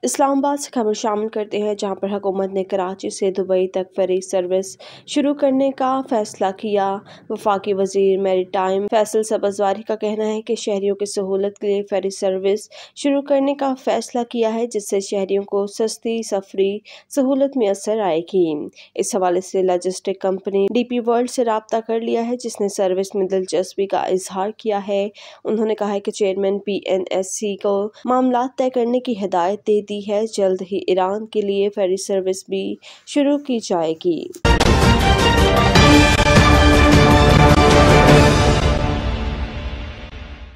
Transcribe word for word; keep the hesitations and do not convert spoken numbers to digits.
इस्लामाबाद से खबर शामिल करते हैं, जहां पर हुकूमत ने कराची से दुबई तक फेरी सर्विस शुरू करने का फैसला किया। वफाकी वजीर मैरीटाइम फैसल सब्ज़वारी का कहना है कि शहरियों की सहूलत के लिए फेरी सर्विस शुरू करने का फैसला किया है, जिससे शहरियों को सस्ती सफरी सहूलत मैसर आएगी। इस हवाले से logistic company D P World से राब्ता कर लिया है, जिसने सर्विस में दिलचस्पी का इजहार किया है। उन्होंने कहा है कि chairman P N S C को मामला तय करने की हिदायत दे दी है। जल्द ही ईरान के लिए फेरी सर्विस भी शुरू की जाएगी।